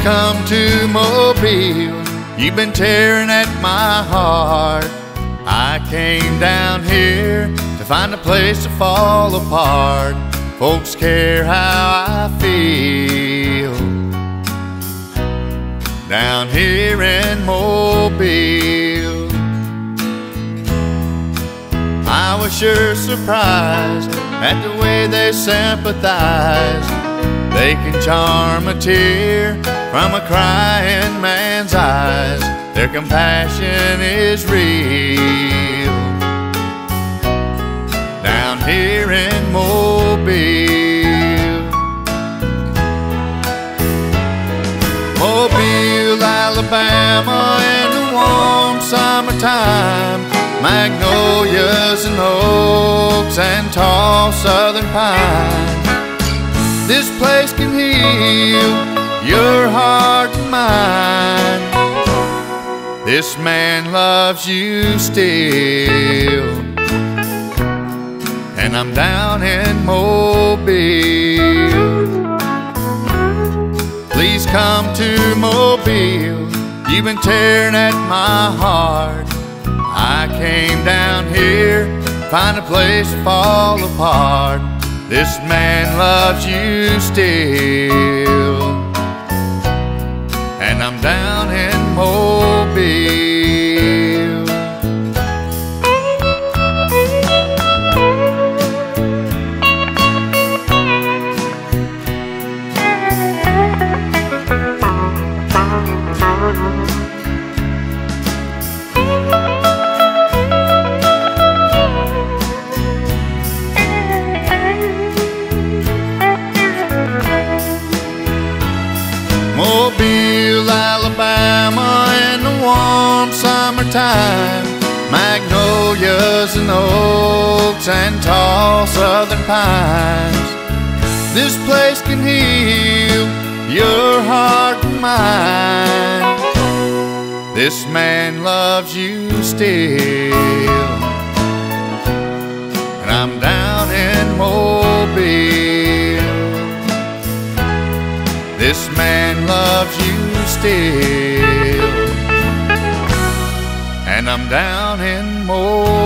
come to Mobile. You've been tearing at my heart. I came down here to find a place to fall apart. Folks care how I feel down here in Mobile. I was sure surprised at the way they sympathize. They can charm a tear from a crying man's eyes. Their compassion is real down here in Mobile. Mobile, Alabama, in the warm summertime. Magnolias and oaks and tall southern pine. This place can heal your heart and mind. This man loves you still, and I'm down in Mobile. Please come to Mobile. You've been tearing at my heart. I came down here, find a place to fall apart. This man loves you still, and I'm down in Mobile. Mobile, Alabama, in the warm summertime. Magnolias and oaks and tall southern pines. This place can heal your heart and mind. This man loves you still, and I'm down in Mobile. This man loves you still, and I'm down in Mobile.